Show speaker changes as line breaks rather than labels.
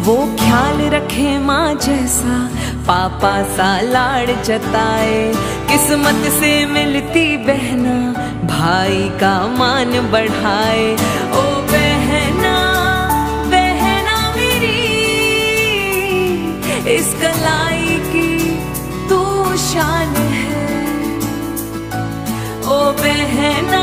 वो ख्याल रखे माँ जैसा, पापा सा लाड़ जताए। किस्मत से मिलती बहना, भाई का मान बढ़ाए। ओ बहना बहना मेरी, इस कलाई की तू शान है। ओ बहना